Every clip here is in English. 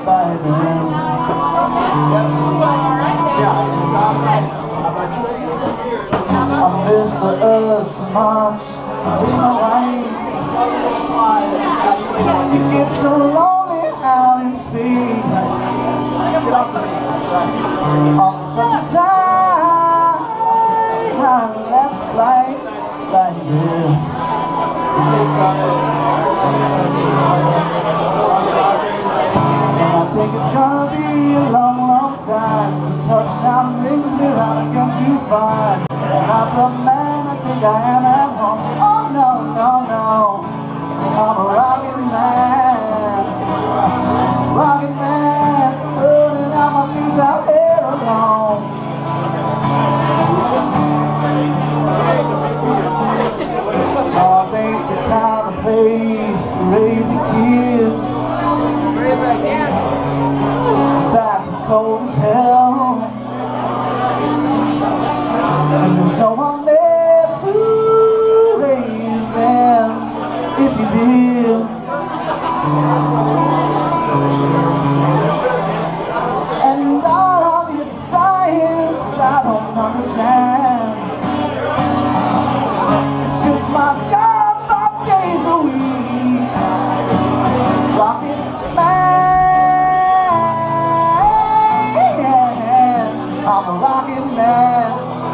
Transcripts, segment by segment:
I miss the earth so much. It's alright. You get so lonely out in space. On such a time, let's fly like this. And I think it's gonna be a long, long time to touch down things that I'm going to find. And I'm the man I think I am at home. Oh no, no, no, I'm a rockin' man, rockin' man, putting out my things out here alone. Ours ain't the kind of place to raise your kids. In fact, it's cold as hell, and there's no one there to raise them if you did. And all of your science I don't understand. It's just my job 5 days a week. Rocket man, I'm a rocket man.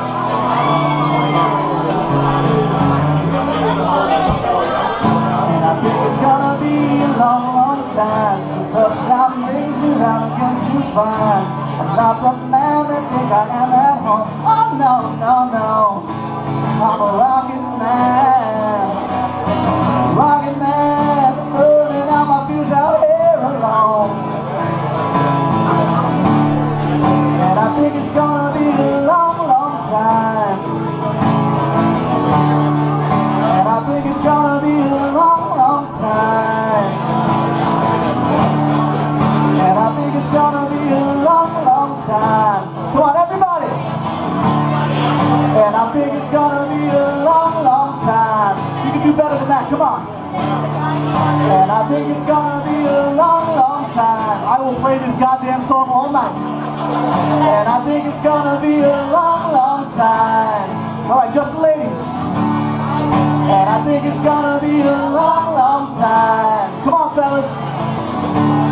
And I think it's gonna be a long, long time to touch down things without again to find. I'm not the man that think I am at home. Oh no, no, no, I'm a rocket man, rocket man, putting out my fuse out here alone. And I think it's gonna be a long, long time. And I think it's gonna be a long, long time. And I think it's gonna be a long, long time. Come on, everybody! And I think it's gonna be a long, long time. You can do better than that, come on. And I think it's gonna be a long, long time. I will play this goddamn song all night. And I think it's gonna be a long, long time. Alright, just the ladies. And I think it's gonna be a long, long time. Come on, fellas.